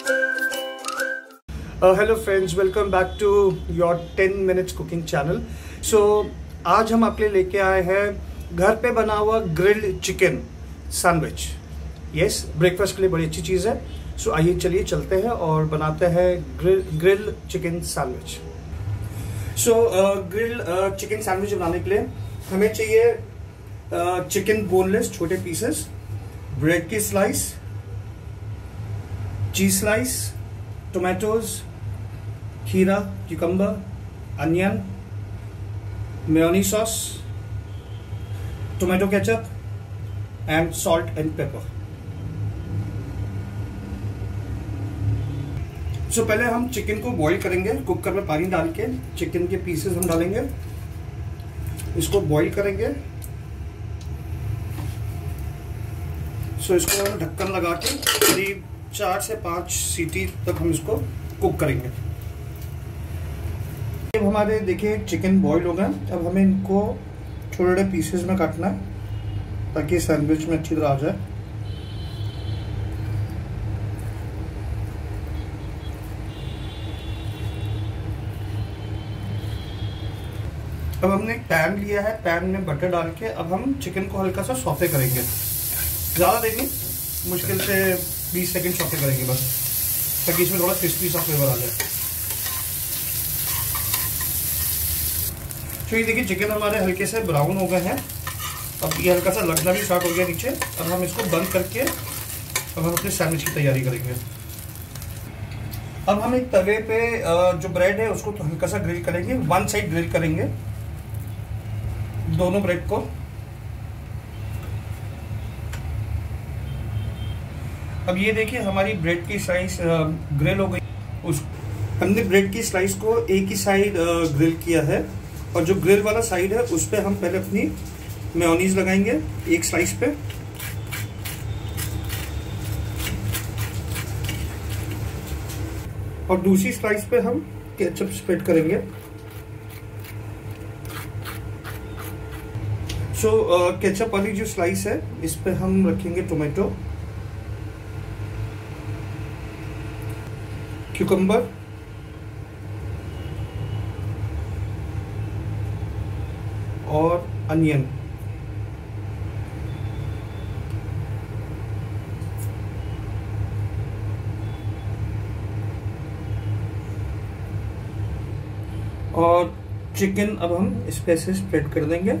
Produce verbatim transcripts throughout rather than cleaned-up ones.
Hello friends, welcome back to your ten minutes cooking channel. So आज हम आपके लिए लेके आए हैं घर पे बना हुआ grilled chicken sandwich. Yes, breakfast के लिए बड़ी अच्छी चीज़ है। सो so, आइए चलिए चलते हैं और बनाते हैं grill grilled chicken sandwich. So grilled chicken sandwich बनाने के लिए हमें चाहिए चिकन बोनलेस छोटे पीसेस, ब्रेड की स्लाइस, चीज स्लाइस, टोमेटोज, खीरा, cucumber, onion, mayonnaise sauce, tomato ketchup and salt and pepper. So so, पहले हम चिकन को बॉईल करेंगे। कुकर में पानी डाल के चिकन के पीसेस हम डालेंगे, इसको बॉईल करेंगे। सो so, इसको हम ढक्कन लगा के करीब चार से पांच सीटी तक हम इसको कुक करेंगे। अब हमारे देखिए चिकन बॉईल हो गए। अब हमें इनको छोटे छोटे पीसेस में काटना है ताकि सैंडविच में अच्छी तरह आ जाए। अब हमने एक पैन लिया है, पैन में बटर डाल के अब हम चिकन को हल्का सा सौते करेंगे। ज़्यादा देर नहीं, मुश्किल से बीस सेकंड सौते करेंगे बस, ताकि इसमें थोड़ा क्रिस्पी सा फ्लेवर आ जाए। तो ये देखिए चिकन हमारे हल्के से ब्राउन हो गए हैं। अब ये हल्का सा लगना भी स्टार्ट हो गया नीचे। अब हम इसको बंद करके अब हम अपने सैंडविच की तैयारी करेंगे। अब हम एक तवे पे जो ब्रेड है उसको तो हल्का सा ग्रिल करेंगे, वन साइड ग्रिल करेंगे दोनों ब्रेड को। अब ये देखिए हमारी ब्रेड की स्लाइस ग्रिल हो गई। उस हमने ब्रेड की स्लाइस को एक ही साइड ग्रिल किया है और जो ग्रिल वाला साइड है उस पे हम पहले अपनी मेयोनीज लगाएंगे एक स्लाइस पे। और दूसरी स्लाइस पे हम केचप स्प्रेड करेंगे। सो so, केचप वाली जो स्लाइस है इस पे हम रखेंगे टोमेटो, क्यूकम्बर, और अनियन। और चिकन अब हम इस पे से स्प्रेड कर देंगे।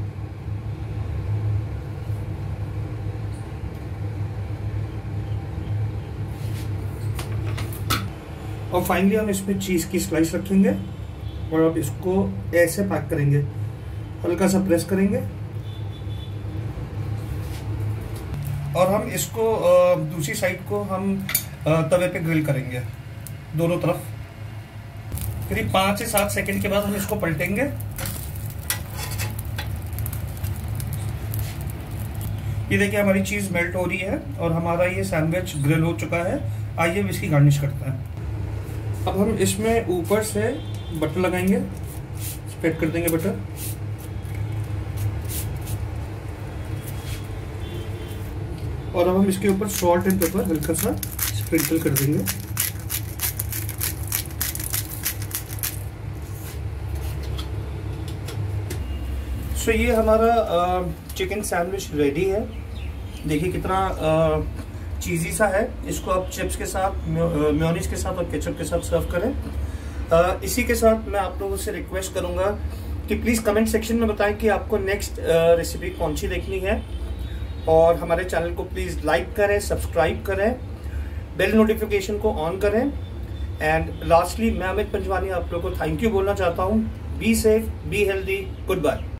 और फाइनली हम इसमें चीज की स्लाइस रखेंगे और अब इसको ऐसे पैक करेंगे, हल्का सा प्रेस करेंगे और हम इसको दूसरी साइड को हम तवे पे ग्रिल करेंगे दोनों तरफ। करीब पांच से सात सेकंड के बाद हम इसको पलटेंगे। ये देखिए हमारी चीज मेल्ट हो रही है और हमारा ये सैंडविच ग्रिल हो चुका है। आइए अब इसकी गार्निश करते हैं। अब हम इसमें ऊपर से बटर लगाएंगे, स्प्रेड कर देंगे बटर। और अब हम इसके ऊपर सॉल्ट एंड पेपर हल्का सा स्प्रिंकल कर देंगे। सो so, ये हमारा चिकन सैंडविच रेडी है। देखिए कितना चीज़ी सा है। इसको आप चिप्स के साथ, मेयोनीज के साथ और केचप के साथ सर्व करें। आ, इसी के साथ मैं आप लोगों से रिक्वेस्ट करूंगा कि प्लीज़ कमेंट सेक्शन में बताएं कि आपको नेक्स्ट रेसिपी कौन सी देखनी है। और हमारे चैनल को प्लीज़ लाइक करें, सब्सक्राइब करें, बेल नोटिफिकेशन को ऑन करें। एंड लास्टली मैं अमित पंजवानी आप लोगों को थैंक यू बोलना चाहता हूँ। Be safe, be healthy, good bye.